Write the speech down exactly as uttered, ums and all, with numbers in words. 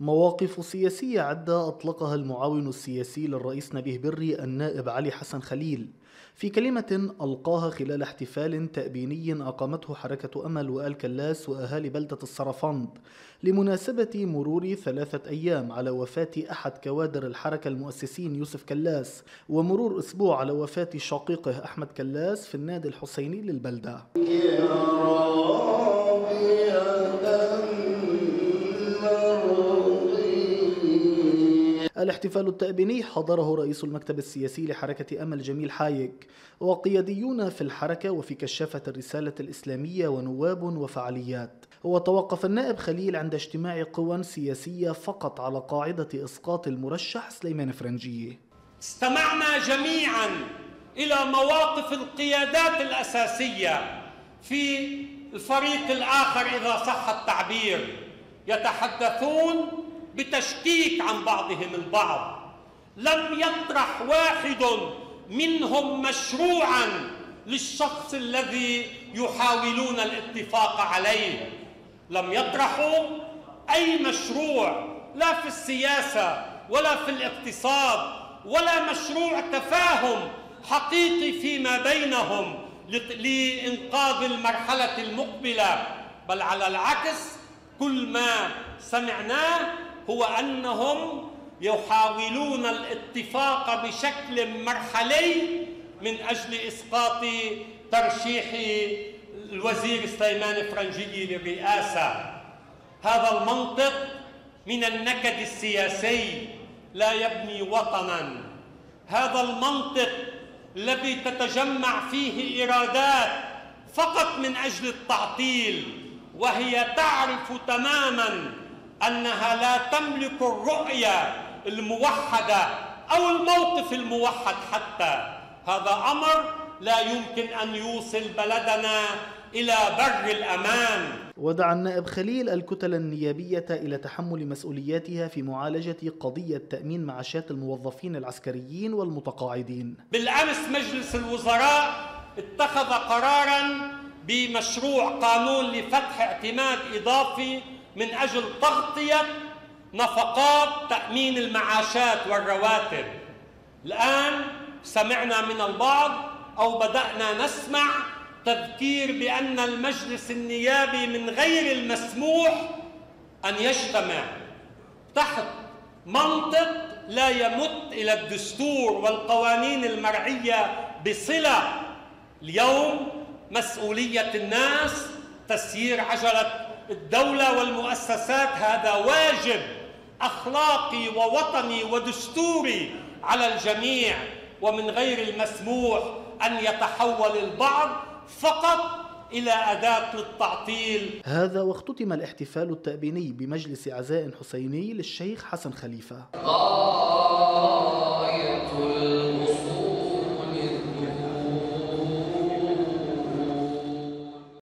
مواقف سياسية عدة أطلقها المعاون السياسي للرئيس نبيه بري النائب علي حسن خليل في كلمة ألقاها خلال احتفال تأبيني أقامته حركة أمل وآل كلاس وأهالي بلدة السرفند لمناسبة مرور ثلاثة أيام على وفاة أحد كوادر الحركة المؤسسين يوسف كلاس، ومرور أسبوع على وفاة شقيقه أحمد كلاس في النادي الحسيني للبلدة. الاحتفال التأبيني حضره رئيس المكتب السياسي لحركة أمل جميل حايك وقياديون في الحركة وفي كشافة الرسالة الإسلامية ونواب وفعاليات. وتوقف النائب خليل عند اجتماع قوى سياسية فقط على قاعدة إسقاط المرشح سليمان فرنجية. استمعنا جميعا إلى مواقف القيادات الأساسية في الفريق الآخر إذا صح التعبير، يتحدثون بتشكيك عن بعضهم البعض. لم يطرح واحد منهم مشروعا للشخص الذي يحاولون الاتفاق عليه، لم يطرحوا أي مشروع لا في السياسة ولا في الاقتصاد ولا مشروع تفاهم حقيقي فيما بينهم لإنقاذ المرحلة المقبلة، بل على العكس كل ما سمعناه هو أنهم يحاولون الاتفاق بشكل مرحلي من أجل إسقاط ترشيح الوزير سليمان فرنجي للرئاسة. هذا المنطق من النكد السياسي لا يبني وطنا. هذا المنطق الذي تتجمع فيه إيرادات فقط من أجل التعطيل، وهي تعرف تماما أنها لا تملك الرؤية الموحدة أو الموقف الموحد حتى. هذا أمر لا يمكن أن يوصل بلدنا إلى بر الأمان. ودعا النائب خليل الكتل النيابية إلى تحمل مسؤولياتها في معالجة قضية تأمين معاشات الموظفين العسكريين والمتقاعدين. بالأمس مجلس الوزراء اتخذ قراراً بمشروع قانون لفتح اعتماد إضافي من أجل تغطية نفقات تأمين المعاشات والرواتب. الآن سمعنا من البعض أو بدأنا نسمع تذكير بأن المجلس النيابي من غير المسموح أن يجتمع تحت منطق لا يمت إلى الدستور والقوانين المرعية بصلة. اليوم مسؤولية الناس تسيير عجلة الدولة والمؤسسات، هذا واجب أخلاقي ووطني ودستوري على الجميع، ومن غير المسموح أن يتحول البعض فقط إلى أداة للتعطيل. هذا واختتم الاحتفال التأبيني بمجلس عزاء حسيني للشيخ حسن خليفة.